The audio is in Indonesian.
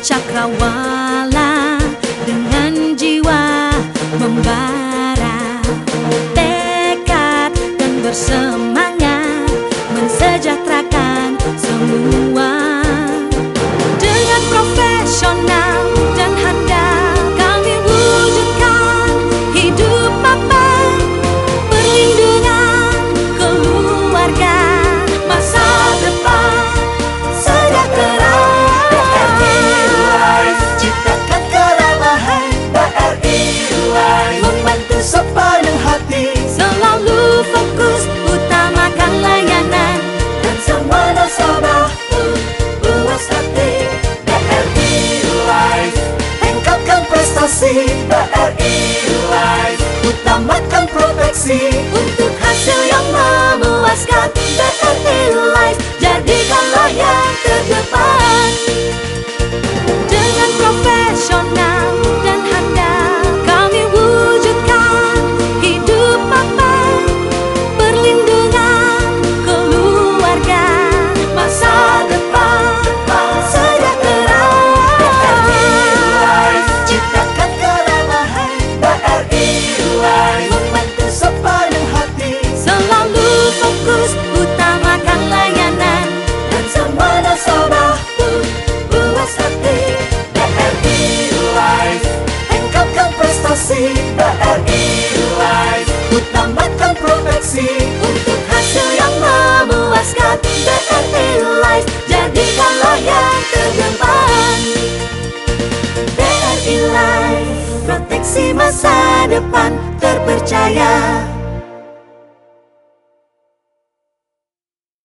cakrawala dengan jiwa membara, tekad dan bersemangat mensejahterakan semua. Dengan profesional dan handal kami wujudkan hidup mapan, perlindungan keluarga, masa depan sejahtera. BRI Life, ciptakan keramahan. BRI Life, membantu sepenuh hati, Selalu fokus utamakan layanan dan semua nasabah puas hati. BRI Life, tingkatkan prestasi. BRI Life, utamakan proteksi untuk hasil yang memuaskan. BRI Life, Jadikanlah yang terdepan. Dengan profesional dan handal kami wujudkan hidup mapan, perlindungan keluarga, masa depan sejahtera. BRI Life, ciptakan keramahan. BRI Life, membantu sepenuh hati, Selalu fokus utamakan layanan dan semua nasabah puas hati. BRI Life, tingkatkan prestasi. BRI Life, utamakan proteksi untuk hasil yang memuaskan. BRI Life, Jadikanlah yang terdepan. BRI Life, Proteksi masa depan terpercaya.